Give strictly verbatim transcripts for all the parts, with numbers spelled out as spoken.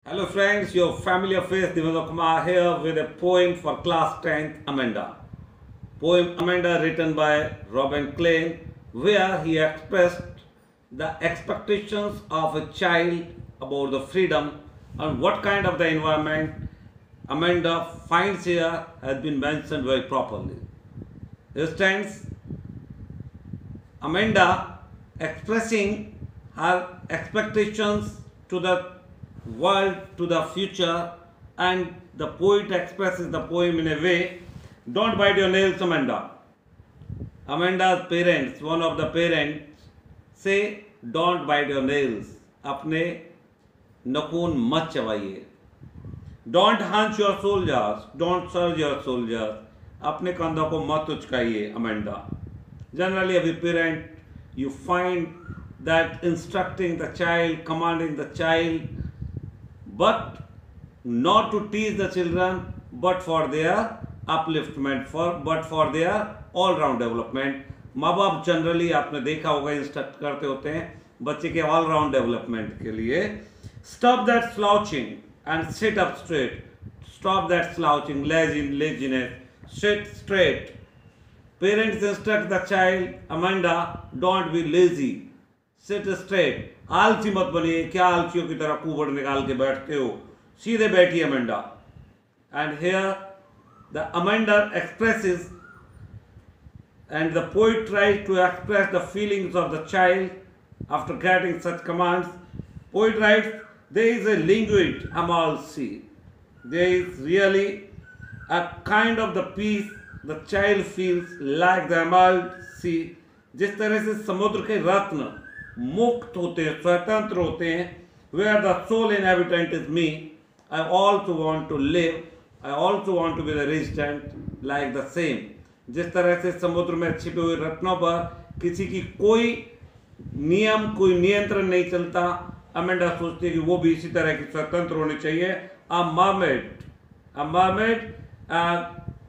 Hello friends, your familiar face Divendra Kumar here with a poem for class tenth Amanda. Poem Amanda written by Robin Klein, where he expressed the expectations of a child about the freedom and what kind of the environment Amanda finds here has been mentioned very properly. This stands Amanda expressing her expectations to the world, to the future, and the poet expresses the poem in a way. Don't bite your nails, Amanda. Amanda's parents, one of the parents, say, don't bite your nails. अपने नखून मत चबाइए. Don't hunch your soldiers. Don't surge your soldiers. अपने कंधों को मत उचकाइए, Amanda. Generally, every parent, you find that instructing the child, commanding the child, but not to teach the children, but for their upliftment, for but for their all-round development. माँ बाप generally आपने देखा होगा instruct करते होते हैं बच्चे के ऑल राउंड डेवलपमेंट के लिए. Stop that slouching and sit up straight. Stop that slouching, lazy, laziness. Sit straight. Parents instruct the child, Amanda, don't be lazy. Sit straight. आलसी मत बनिए. क्या आलसियों की तरह कुबड़ निकाल के बैठते हो? सीधे बैठिए Amanda. And here the Amanda expresses, and the poet tries to express the feelings of the child after getting such commands. Poet writes, there is a languid amalcy. There is really a kind of the peace the child feels like the amalcy. जिस तरह से समुद्र के रत्न मुक्त होते हैं, स्वतंत्र होते हैं, where the sole inhabitant is me, I also want to live, I also want to be the resident like the same. जिस तरह से समुद्र में छिपे हुए रत्नों पर किसी की कोई नियम, कोई नियंत्रण नहीं चलता, अमेंडा सोचती है कि वो भी इसी तरह की स्वतंत्र होनी चाहिए. A mermaid, a mermaid, a,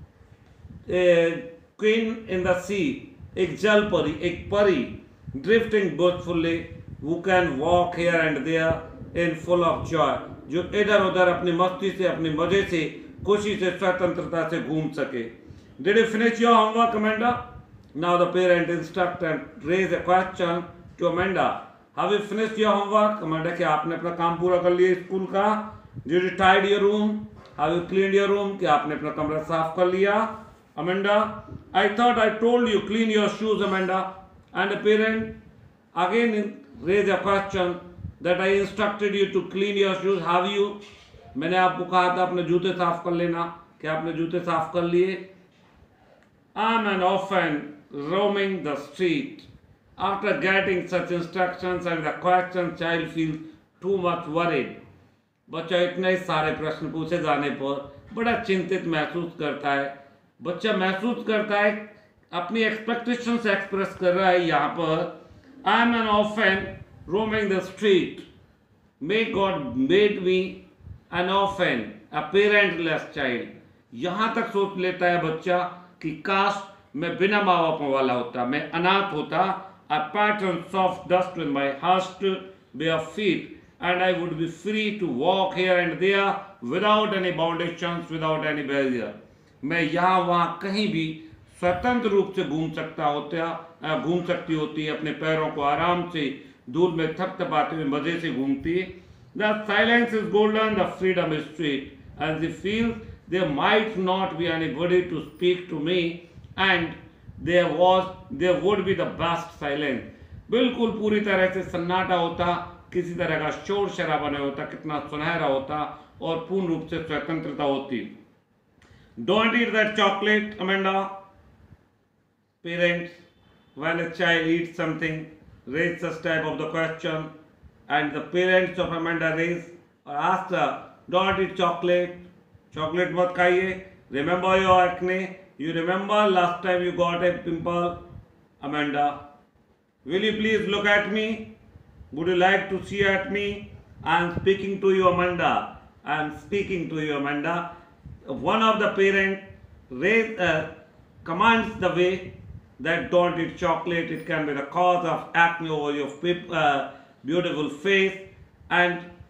a queen in the sea, एक जल परी, एक परी, drifting boastfully, who can walk here and there in full of joy, जो इधर उधर अपनी मस्ती से, अपनी मजे से, खुशी से, स्वतंत्रता से घूम सके. Did you finish your homework, Amanda? Now the parent instruct and raise a question to Amanda. Have you finished your homework? Amanda, क्या आपने अपना काम पूरा कर लिया स्कूल का? Did you tidy your room? Have you cleaned your room? क्या आपने अपना कमरा साफ कर लिया? Amanda, I thought I told you clean your shoes, Amanda. And the parent again raise a question that I instructed you to clean your shoes. Have you? मैंने आपको कहा था अपने जूते साफ कर लेना. क्या आपने जूते साफ कर लिए? I'm an orphan roaming the street. After getting such instructions and the question, child feels too much worried. बच्चा इतने सारे प्रश्न पूछे जाने पर बड़ा चिंतित महसूस करता है. बच्चा महसूस करता है अपनी एक्सपेक्टेशंस एक्सप्रेस कर रहा है यहाँ पर. I am an orphan roaming the street. May God made me an orphan, a parentless child. यहाँ तक सोच लेता है बच्चा कि काश मैं बिना माँ बापों वाला होता, मैं अनाथ होता. A pattern soft dust with my hushed bare feet, and I would be free to walk here and there without any foundations, without any barrier. मैं यहाँ वहाँ कहीं भी स्वतंत्र रूप से घूम सकता होता, घूम सकती होती, अपने पैरों को आराम से धूल में थपथपाते हुए मजे से घूमती. The silence is golden, the freedom is sweet, and she feels there might not be anybody to speak to me, and there was there would be the best silence. बिल्कुल पूरी तरह से सन्नाटा होता, किसी तरह का शोर शराबा नहीं होता, कितना सुनहरा होता और पूर्ण रूप से स्वतंत्रता होती. Don't eat that chocolate, Amanda. Parents, when a child eats something, raise such type of the question, and the parents of Amanda raise or ask her, don't eat chocolate. Chocolate मत खाइए. Remember your acne. You remember last time you got a pimple, Amanda? Will you please look at me? Would you like to see at me? I am speaking to you, Amanda. I am speaking to you, Amanda. One of the parents raise, uh, commands the way that don't eat chocolate. It can be the cause of acne over your uh, beautiful face. And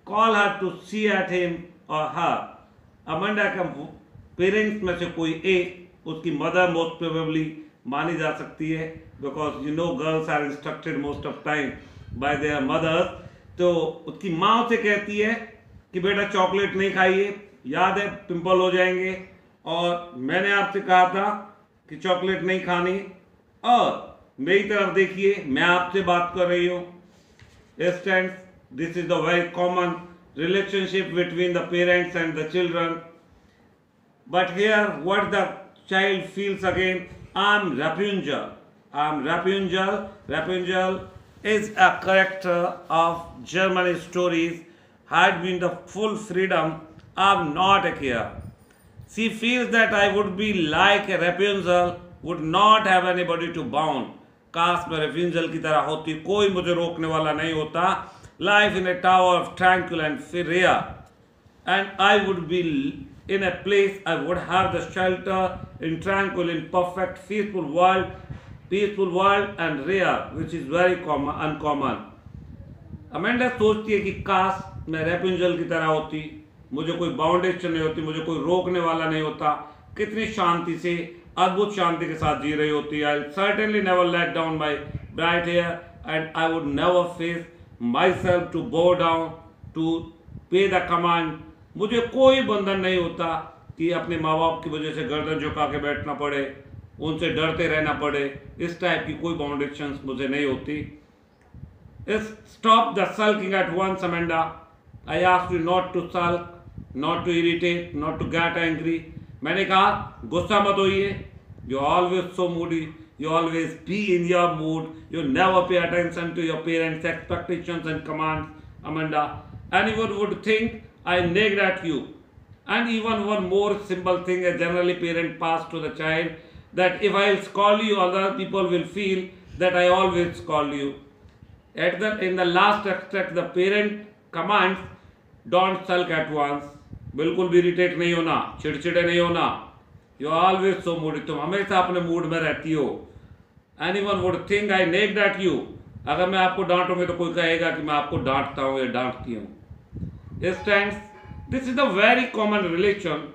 call her to see at him or her. Amanda का parents में से कोई एक उसकी mother most probably मानी जा सकती है, because you know girls are instructed most of time by their mothers. तो उसकी माँ उसे कहती है कि बेटा चॉकलेट नहीं खाइए, याद है पिंपल हो जाएंगे, और मैंने आपसे कहा था कि चॉकलेट नहीं खानी, और मेरी तरफ देखिए मैं आपसे बात कर रही हूँ। This is the very common relationship between the parents and the children. But here what the child feels again, I'm Rapunzel. I'm Rapunzel. Rapunzel is a character of German stories, had been the full freedom of not a care. She feels that I would be like a Rapunzel, would not have anybody to bound. काश मैं Rapunzel की तरह होती, कोई मुझे रोकने वाला नहीं होता. Life in a tower of tranquil and fair, and I would be in a place, I would have the shelter in tranquil, in perfect, peaceful world, peaceful world and rare, which is very common, uncommon. Amanda सोचती है कि काश मैं Rapunzel की तरह होती, मुझे कोई बाउंडेशन नहीं होती, मुझे कोई रोकने वाला नहीं होता, कितनी शांति से, अद्भुत शांति के साथ जी रही होती। I'll certainly never let down my bright hair, and I would never face myself to bow down to pay the command. मुझे कोई बंधन नहीं होता कि अपने माँ बाप की वजह से गर्दन झुका के बैठना पड़े, उनसे डरते रहना पड़े, इस टाइप की कोई बाउंडेशंस मुझे नहीं होती। Stop the sulking at once, Amanda. I asked you not to sulk, not to irritate, not to get angry. मैंने कहा गुस्सा मत होइए, you're always so moody. You always be in your mood. You never pay attention to your parents' expectations and commands, Amanda. Anyone would think I nagged at you. And even one more simple thing a generally parent pass to the child, that if I scold you, other people will feel that I always scold you. At the in the last extract, the parent commands, don't sulk at once. बिल्कुल भी irritate नहीं होना, चिड़चिड़े नहीं होना. You are always so moody. तुम हमेशा अपने मूड में रहती हो. Anyone would think I nagged at you. अगर मैं आपको डांटूंगी तो कोई कहेगा कि मैं आपको डांटता हूँ या डांटती हूँ. Stands. This is a very common relation.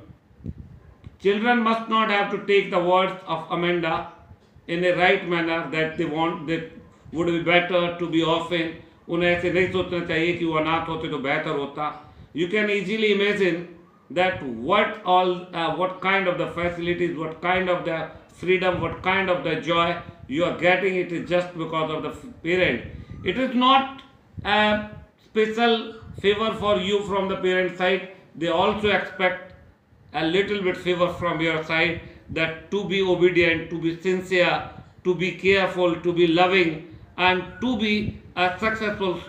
Children must not have to take the words of Amanda in a right manner that they want. They would be better to be orphan. उन्हें ऐसे नहीं सोचना चाहिए कि वो अनाथ होते तो बेहतर होता. You can easily imagine that what all, uh, what kind of the facilities, what kind of the freedom, what kind of the joy you are getting, it is just because of the parent. It is not a special favor for you from the parent side. They also expect a little bit favor from your side, that to be obedient, to be sincere, to be careful, to be loving, and to be a successful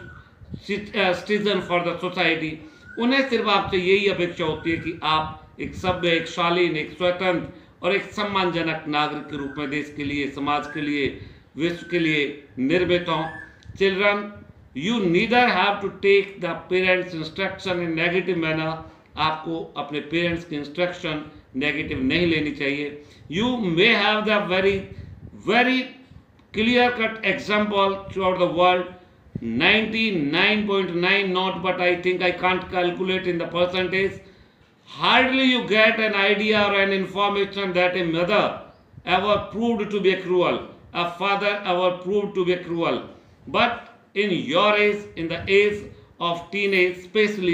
citizen for the society. उन्हें सिर्फ आपसे यही अपेक्षा होती है कि आप एक सभ्य, एक शालीन, एक स्वतंत्र और एक सम्मानजनक नागरिक के रूप में देश के लिए, समाज के लिए, विश्व के लिए निर्मित हों. Children, you neither have to take the parents instruction in negative manner. आपको अपने पेरेंट्स की इंस्ट्रक्शन नेगेटिव नहीं लेनी चाहिए. You may have the very very clear cut example throughout the world. ninety-nine point nine not, but I think I can't calculate in the percentage. Hardly you get an idea or an information that a mother ever proved to be cruel, a father ever proved to be cruel. But in your age, in the age of teenage especially,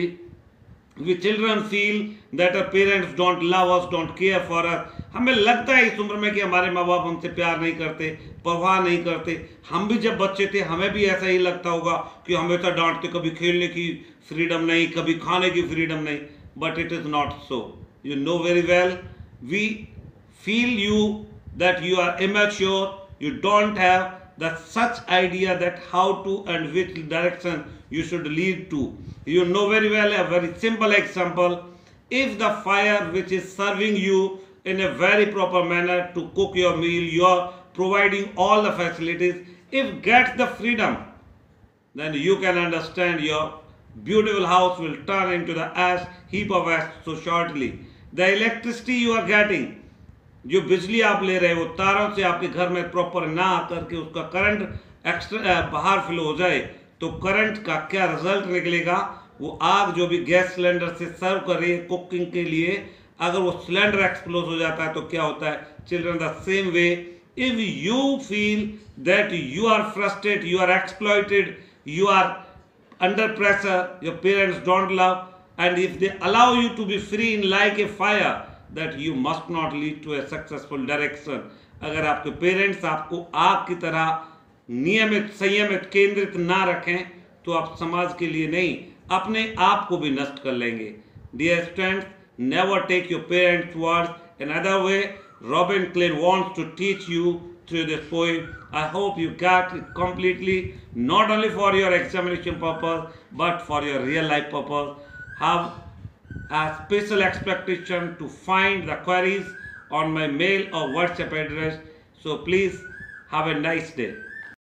we children feel that our parents don't love us, don't care for us. हमें लगता है इस उम्र में कि हमारे माँ बाप हमसे प्यार नहीं करते, परवाह नहीं करते. हम भी जब बच्चे थे हमें भी ऐसा ही लगता होगा कि हमेशा डांटते, कभी खेलने की फ्रीडम नहीं, कभी खाने की फ्रीडम नहीं. But it is not so. You know very well, we feel you that you are immature, you don't have the such idea that how to and which direction you should lead to. You know very well a very simple example. If the fire which is serving you in a very proper manner to cook your meal, you are providing all the facilities, if gets the freedom, then you can understand your beautiful house will turn into the ash, heap of ash so shortly. The electricity you are getting, जो बिजली आप ले रहे हो तारों से आपके घर में प्रॉपर ना आकर के उसका करंट एक्स्ट्रा बाहर फ्लो हो जाए, तो करंट का क्या रिजल्ट निकलेगा. वो आग जो भी गैस सिलेंडर से सर्व कर रही है कुकिंग के लिए, अगर वो सिलेंडर एक्सप्लोज हो जाता है तो क्या होता है? Children, the same way, if you feel that you are frustrated, you are exploited, you are under pressure, your parents don't love, and if they allow you to be free in like a fire, that you must not lead to a successful direction. अगर आपके parents आपको आग की तरह नियमित, संयमित, केंद्रित ना रखें तो आप समाज के लिए नहीं, अपने आप को भी नष्ट कर लेंगे. Dear students, never take your parents' words another way. Robin Klein wants to teach you through this poem. I hope you got it completely, not only for your examination purpose, but for your real life purpose. Have a special expectation to find the queries on my mail or WhatsApp address. So please have a nice day.